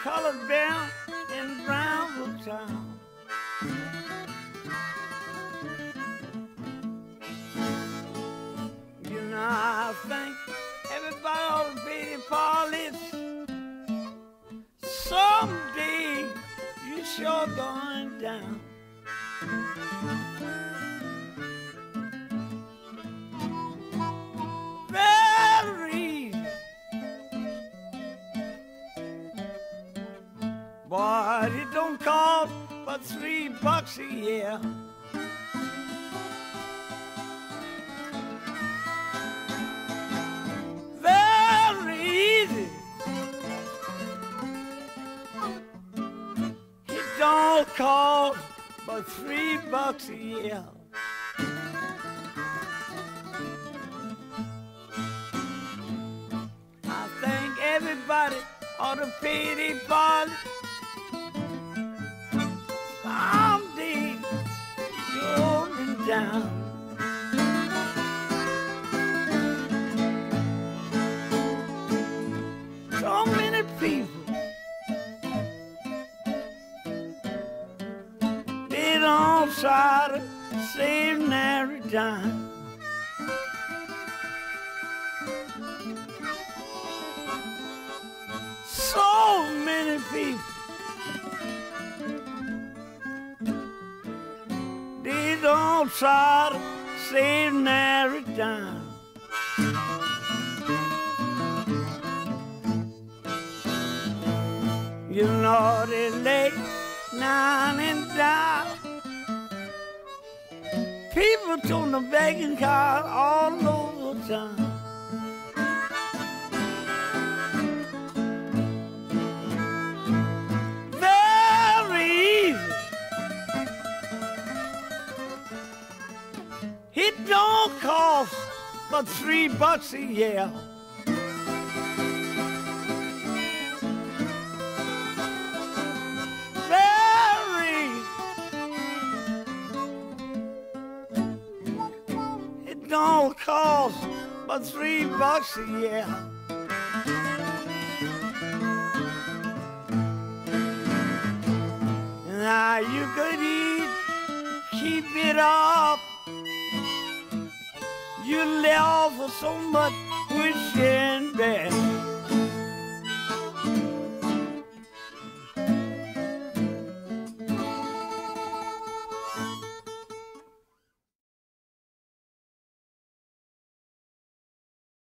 colored bear in Brownville town. You know, I think everybody ought to be police. Someday you sure going down. Very easy. But it don't cost but $3 a year. Very easy. It don't cost but $3 a year. I think everybody ought to pay their part. Someday you're going down. So many people, they don't try to save nary dime. So many people, they don't try to save nary dime. You know they lay down and down. People turn the begging car all over town. Very easy. It don't cost but $3 a year. Don't cost but $3 a year. Now you could eat, keep it up. You lay off for so much wishing bad.